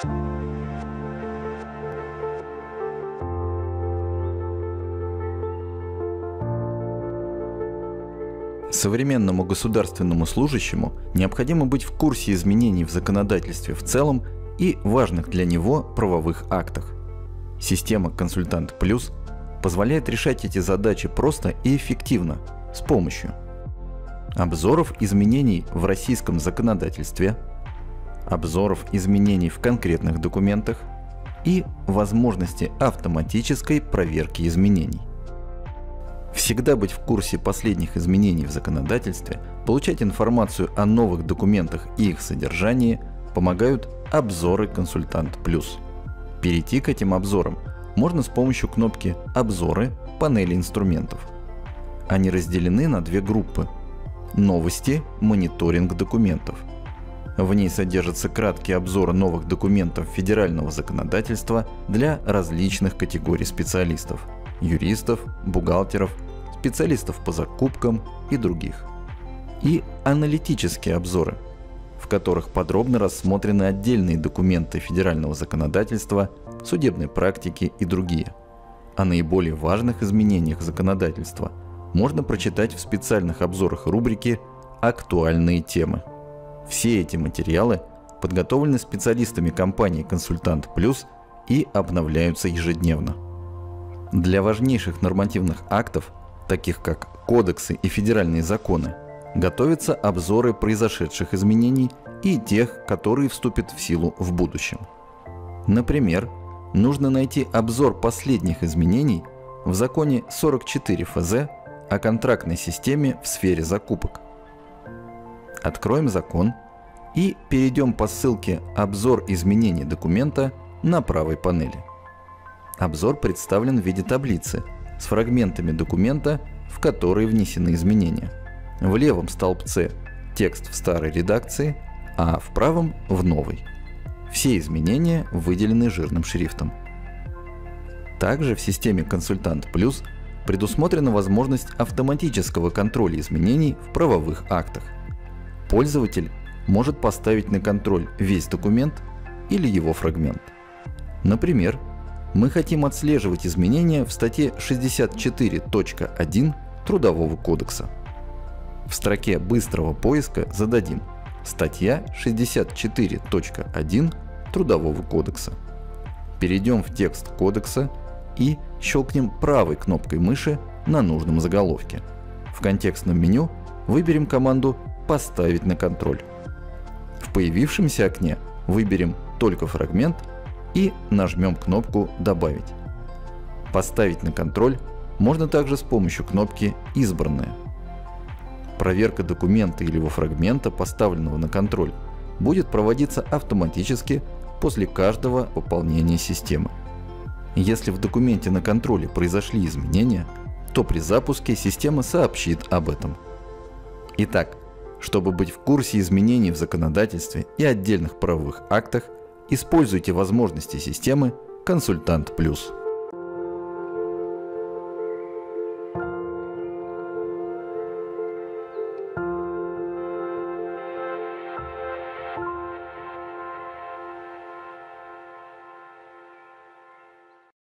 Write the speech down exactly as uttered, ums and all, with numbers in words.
Современному государственному служащему необходимо быть в курсе изменений в законодательстве в целом и важных для него правовых актах. Система «Консультант Плюс» позволяет решать эти задачи просто и эффективно с помощью обзоров изменений в российском законодательстве, обзоров изменений в конкретных документах и возможности автоматической проверки изменений. Всегда быть в курсе последних изменений в законодательстве, получать информацию о новых документах и их содержании помогают обзоры «Консультант Плюс». Перейти к этим обзорам можно с помощью кнопки «Обзоры» панели инструментов. Они разделены на две группы – «Новости», «Мониторинг документов». В ней содержится краткий обзор новых документов федерального законодательства для различных категорий специалистов – юристов, бухгалтеров, специалистов по закупкам и других. И аналитические обзоры, в которых подробно рассмотрены отдельные документы федерального законодательства, судебной практики и другие. О наиболее важных изменениях законодательства можно прочитать в специальных обзорах рубрики «Актуальные темы». Все эти материалы подготовлены специалистами компании «Консультант Плюс» и обновляются ежедневно. Для важнейших нормативных актов, таких как кодексы и федеральные законы, готовятся обзоры произошедших изменений и тех, которые вступят в силу в будущем. Например, нужно найти обзор последних изменений в законе сорок четыре эф зэ о контрактной системе в сфере закупок. Откроем закон и перейдем по ссылке «Обзор изменений документа» на правой панели. Обзор представлен в виде таблицы с фрагментами документа, в которые внесены изменения. В левом столбце текст в старой редакции, а в правом – в новой. Все изменения выделены жирным шрифтом. Также в системе «Консультант Плюс» предусмотрена возможность автоматического контроля изменений в правовых актах. Пользователь может поставить на контроль весь документ или его фрагмент. Например, мы хотим отслеживать изменения в статье шестьдесят четыре точка один Трудового кодекса. В строке быстрого поиска зададим «Статья шестьдесят четыре точка один Трудового кодекса». Перейдем в текст кодекса и щелкнем правой кнопкой мыши на нужном заголовке. В контекстном меню выберем команду «Поставить на контроль». В появившемся окне выберем только фрагмент и нажмем кнопку «Добавить». Поставить на контроль можно также с помощью кнопки «Избранное». Проверка документа или его фрагмента, поставленного на контроль, будет проводиться автоматически после каждого пополнения системы. Если в документе на контроле произошли изменения, то при запуске система сообщит об этом. Итак, чтобы быть в курсе изменений в законодательстве и отдельных правовых актах, используйте возможности системы «Консультант Плюс».